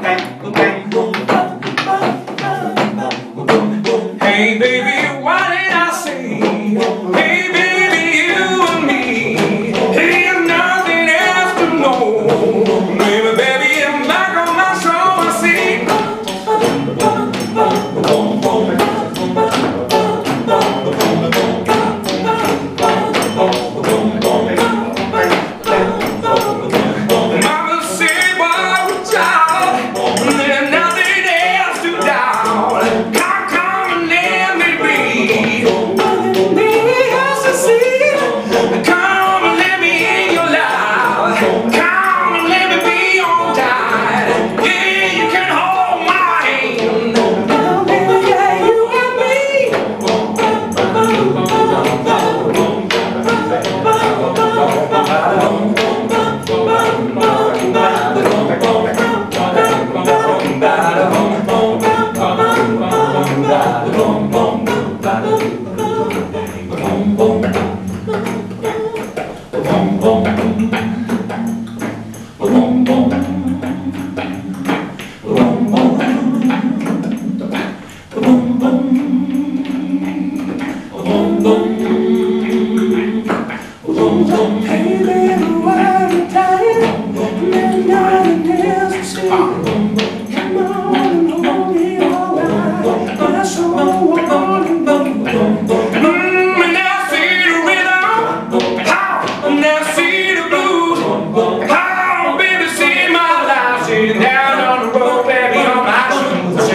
Hey baby, what did I say? Hey baby, you and me. Ain't nothing else to know. Baby, I'm back on my soul, I see. Mama said, boy, child, there's nothing else to doubt. Come and let me be. Nothing else to see. Come and let me in your life. Come and let me be on time. Yeah, you can hold my hand. Yeah, you and me. Hey little while time, there's nothing else to say. Come on and hold me all night. My soul, and now see the rhythm, how, and now see the blues, how, baby, see my life, sitting down on the road, baby, on my shoes.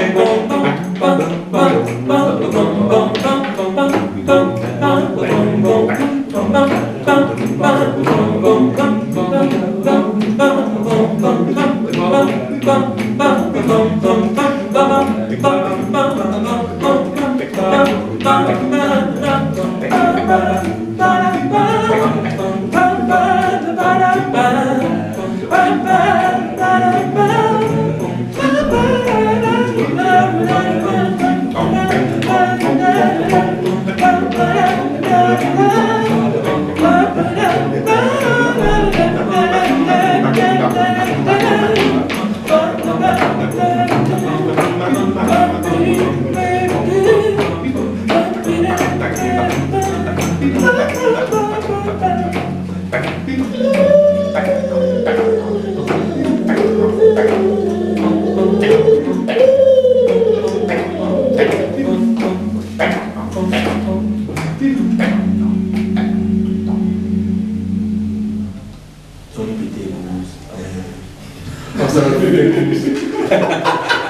Sono più